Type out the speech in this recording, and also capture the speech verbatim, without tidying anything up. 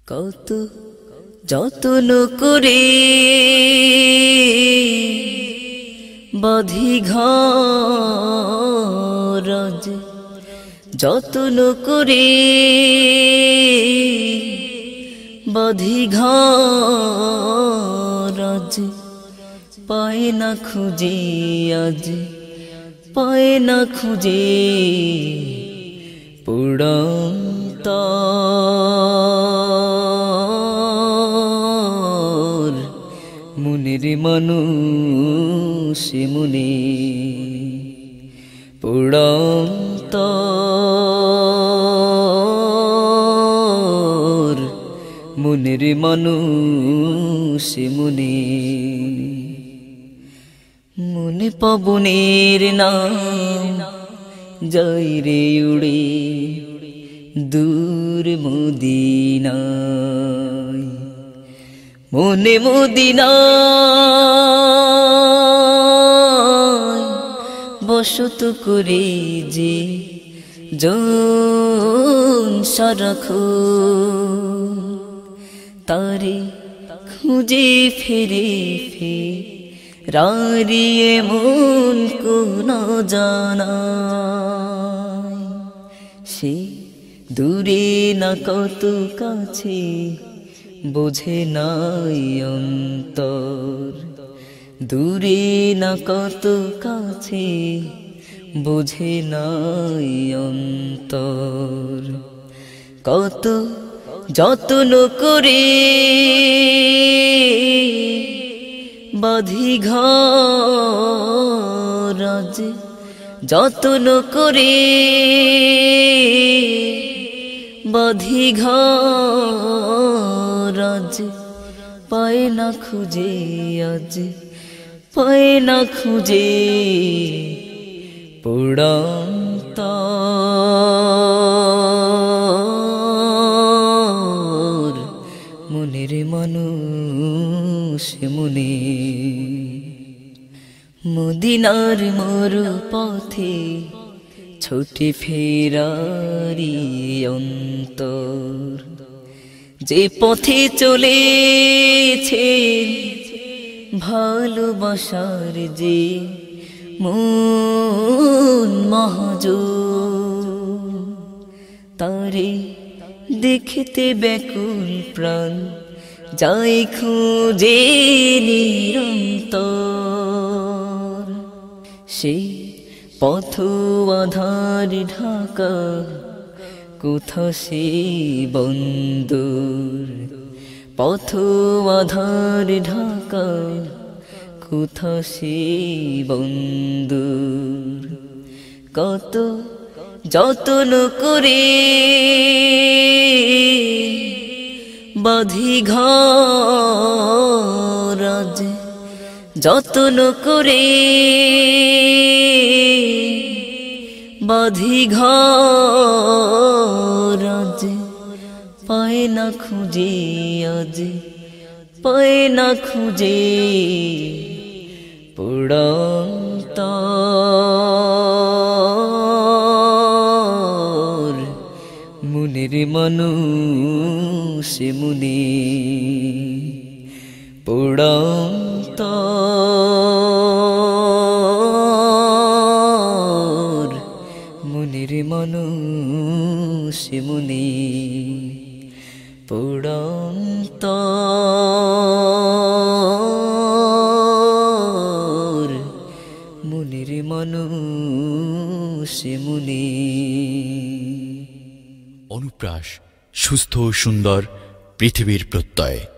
কত যত্ন করে বাঁধি ঘর, যত্ন করে বাঁধি ঘর, পায় না খুঁজে আজ, পায় না খুঁজে পুরন্ত মুনির মানুষ মুনি পুরন্ত মুনির মানুষ মুনি মুনি পবনের নাম যাই রে উড়ে দূর মদিনায়, মনে মদিনায় বসত করে যে জন সারাক্ষণ, তারে খুঁজে ফিরে ফেরারিয়ে মন কোন জানায়। সে দূরে না কত কাছে বোঝে নাই অন্তর, দূরে না কত কাছে বোঝে নাই অন্তর। কত যত্ন করে বাঁধি ঘর, যত্ন করে বাঁধি ঘর, পায় না খুঁজে আজ, পায় না খুঁজে পুরন্ত মুনির মানুষ মুনি। মদিনার মরু পথে ছুটে ফেরারি অন্তর, যে পথে চলেছে ভালোবাসার যে মন মহাজন, তারে দেখতে ব্যাকুল প্রাণ যাই খুঁজে নিরন্তর। সেই পথ আধার ঢাকা কোথা সে বন্দর, পথ আধার ঢাকা কোথা সে বন্দর। কত যত্ন করে বাঁধি ঘর, যত্ন করে বাঁধি ঘর, পায় না খুঁজে আজ, পায় না খুঁজে পুরন্ত মুনির মানুষ মুনি পুরন্ত মুনির মানুষ মুনি পুরন্ত মুনির মানুষ মুনি। অনুপ্রাস, সুস্থ সুন্দর পৃথিবীর প্রত্যয়।